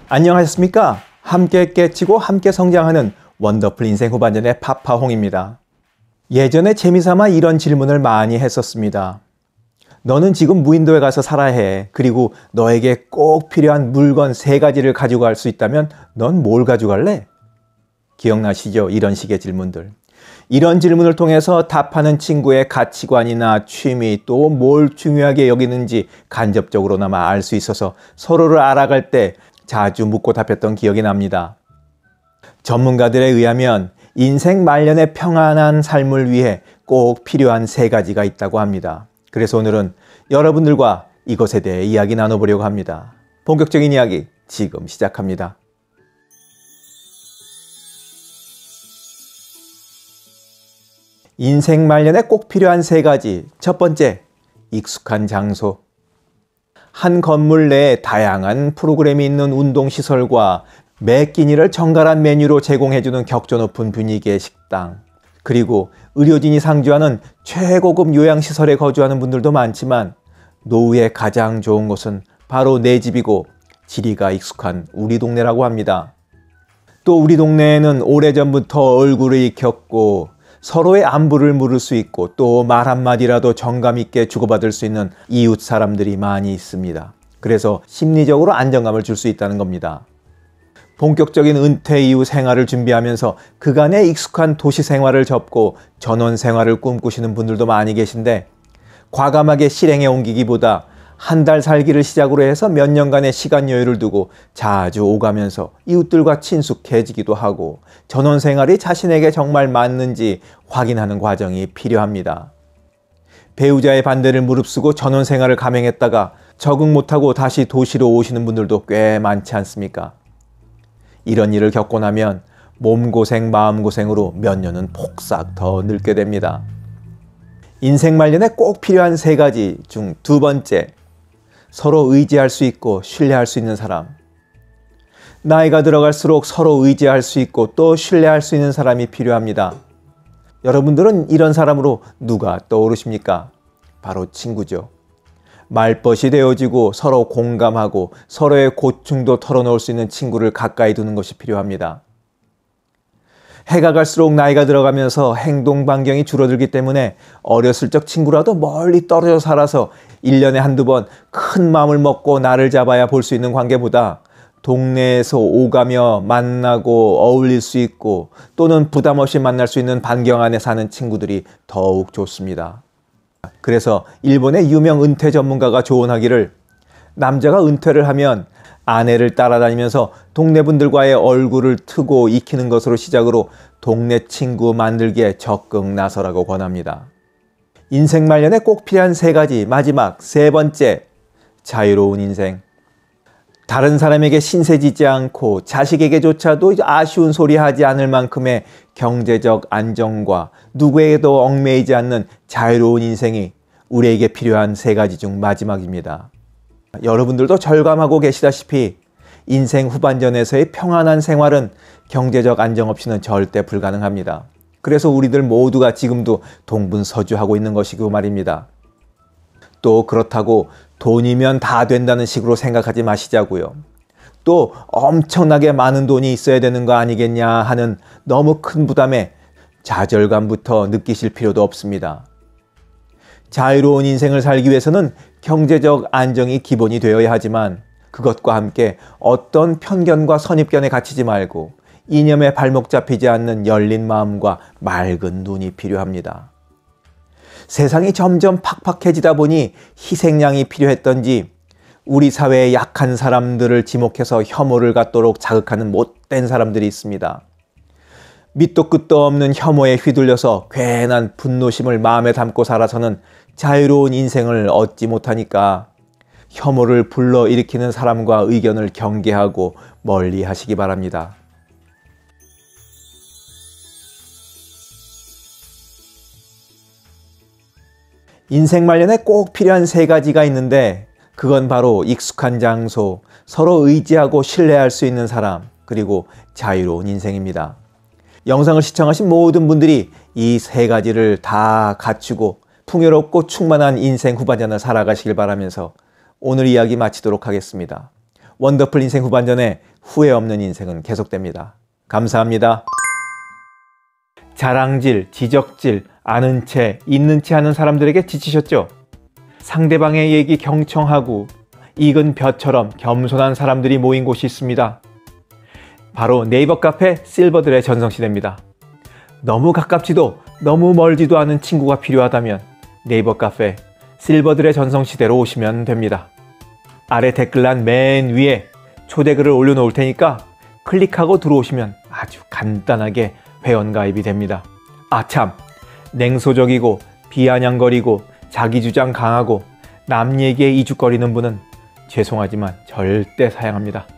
안녕하셨습니까? 함께 깨치고 함께 성장하는 원더풀 인생 후반전의 파파홍입니다. 예전에 재미삼아 이런 질문을 많이 했었습니다. 너는 지금 무인도에 가서 살아야 해. 그리고 너에게 꼭 필요한 물건 3가지를 가지고 갈 수 있다면 넌 뭘 가져갈래? 기억나시죠? 이런 식의 질문들. 이런 질문을 통해서 답하는 친구의 가치관이나 취미 또 뭘 중요하게 여기는지 간접적으로나마 알 수 있어서 서로를 알아갈 때 자주 묻고 답했던 기억이 납니다. 전문가들에 의하면 인생 말년의 평안한 삶을 위해 꼭 필요한 3가지가 있다고 합니다. 그래서 오늘은 여러분들과 이것에 대해 이야기 나눠보려고 합니다. 본격적인 이야기 지금 시작합니다. 인생 말년에 꼭 필요한 3가지. 첫 번째, 익숙한 장소. 한 건물 내에 다양한 프로그램이 있는 운동시설과 매 끼니를 정갈한 메뉴로 제공해주는 격조 높은 분위기의 식당, 그리고 의료진이 상주하는 최고급 요양시설에 거주하는 분들도 많지만 노후에 가장 좋은 곳은 바로 내 집이고 지리가 익숙한 우리 동네라고 합니다. 또 우리 동네에는 오래전부터 얼굴을 익혔고 서로의 안부를 물을 수 있고 또 말 한마디라도 정감 있게 주고받을 수 있는 이웃 사람들이 많이 있습니다. 그래서 심리적으로 안정감을 줄 수 있다는 겁니다. 본격적인 은퇴 이후 생활을 준비하면서 그간의 익숙한 도시 생활을 접고 전원 생활을 꿈꾸시는 분들도 많이 계신데 과감하게 실행에 옮기기보다 한 달 살기를 시작으로 해서 몇 년간의 시간 여유를 두고 자주 오가면서 이웃들과 친숙해지기도 하고 전원 생활이 자신에게 정말 맞는지 확인하는 과정이 필요합니다. 배우자의 반대를 무릅쓰고 전원 생활을 감행했다가 적응 못하고 다시 도시로 오시는 분들도 꽤 많지 않습니까? 이런 일을 겪고 나면 몸고생 마음고생으로 몇 년은 폭삭 더 늙게 됩니다. 인생 말년에 꼭 필요한 3가지 중 2번째, 서로 의지할 수 있고 신뢰할 수 있는 사람. 나이가 들어갈수록 서로 의지할 수 있고 또 신뢰할 수 있는 사람이 필요합니다. 여러분들은 이런 사람으로 누가 떠오르십니까? 바로 친구죠. 말벗이 되어지고 서로 공감하고 서로의 고충도 털어놓을 수 있는 친구를 가까이 두는 것이 필요합니다. 해가 갈수록 나이가 들어가면서 행동 반경이 줄어들기 때문에 어렸을 적 친구라도 멀리 떨어져 살아서 1년에 한두 번 큰 마음을 먹고 나를 잡아야 볼 수 있는 관계보다 동네에서 오가며 만나고 어울릴 수 있고 또는 부담 없이 만날 수 있는 반경 안에 사는 친구들이 더욱 좋습니다. 그래서 일본의 유명 은퇴 전문가가 조언하기를 남자가 은퇴를 하면 아내를 따라다니면서 동네 분들과의 얼굴을 트고 익히는 것으로 시작으로 동네 친구 만들기에 적극 나서라고 권합니다. 인생 말년에 꼭 필요한 3가지, 마지막 3번째, 자유로운 인생. 다른 사람에게 신세지지 않고 자식에게조차도 아쉬운 소리 하지 않을 만큼의 경제적 안정과 누구에게도 얽매이지 않는 자유로운 인생이 우리에게 필요한 3가지 중 마지막입니다. 여러분들도 절감하고 계시다시피 인생 후반전에서의 평안한 생활은 경제적 안정 없이는 절대 불가능합니다. 그래서 우리들 모두가 지금도 동분서주하고 있는 것이고 말입니다. 또 그렇다고 돈이면 다 된다는 식으로 생각하지 마시자고요. 또 엄청나게 많은 돈이 있어야 되는 거 아니겠냐 하는 너무 큰 부담에 좌절감부터 느끼실 필요도 없습니다. 자유로운 인생을 살기 위해서는 경제적 안정이 기본이 되어야 하지만 그것과 함께 어떤 편견과 선입견에 갇히지 말고 이념에 발목 잡히지 않는 열린 마음과 맑은 눈이 필요합니다. 세상이 점점 팍팍해지다 보니 희생양이 필요했던지 우리 사회의 약한 사람들을 지목해서 혐오를 갖도록 자극하는 못된 사람들이 있습니다. 밑도 끝도 없는 혐오에 휘둘려서 괜한 분노심을 마음에 담고 살아서는 자유로운 인생을 얻지 못하니까 혐오를 불러일으키는 사람과 의견을 경계하고 멀리 하시기 바랍니다. 인생 말년에 꼭 필요한 3가지가 있는데 그건 바로 익숙한 장소, 서로 의지하고 신뢰할 수 있는 사람, 그리고 자유로운 인생입니다. 영상을 시청하신 모든 분들이 이 3가지를 다 갖추고 풍요롭고 충만한 인생 후반전을 살아가시길 바라면서 오늘 이야기 마치도록 하겠습니다. 원더풀 인생 후반전의 후회 없는 인생은 계속됩니다. 감사합니다. 자랑질, 지적질, 아는 채, 있는 채 하는 사람들에게 지치셨죠? 상대방의 얘기 경청하고 익은 벼처럼 겸손한 사람들이 모인 곳이 있습니다. 바로 네이버 카페 실버들의 전성시대입니다. 너무 가깝지도 너무 멀지도 않은 친구가 필요하다면 네이버 카페 실버들의 전성시대로 오시면 됩니다. 아래 댓글란 맨 위에 초대글을 올려놓을 테니까 클릭하고 들어오시면 아주 간단하게 회원가입이 됩니다. 아참, 냉소적이고 비아냥거리고 자기주장 강하고 남 얘기에 이죽거리는 분은 죄송하지만 절대 사양합니다.